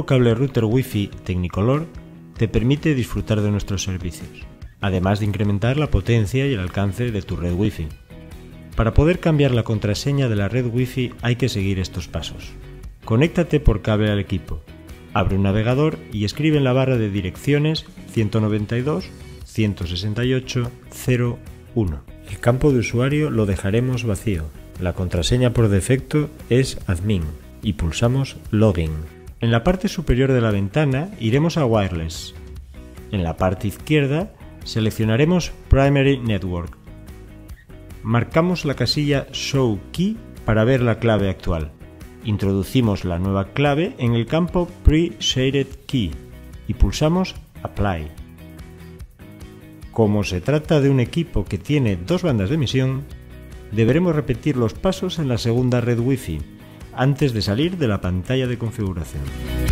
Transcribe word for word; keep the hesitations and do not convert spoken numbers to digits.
cable router Wi-Fi Technicolor te permite disfrutar de nuestros servicios, además de incrementar la potencia y el alcance de tu red Wi-Fi. Para poder cambiar la contraseña de la red Wi-Fi hay que seguir estos pasos. Conéctate por cable al equipo, abre un navegador y escribe en la barra de direcciones ciento noventa y dos punto ciento sesenta y ocho punto cero uno. El campo de usuario lo dejaremos vacío. La contraseña por defecto es admin y pulsamos Login. En la parte superior de la ventana iremos a Wireless. En la parte izquierda seleccionaremos Primary Network. Marcamos la casilla Show Key para ver la clave actual. Introducimos la nueva clave en el campo Pre-Shaded Key y pulsamos Apply. Como se trata de un equipo que tiene dos bandas de emisión, deberemos repetir los pasos en la segunda red Wi-Fi antes de salir de la pantalla de configuración.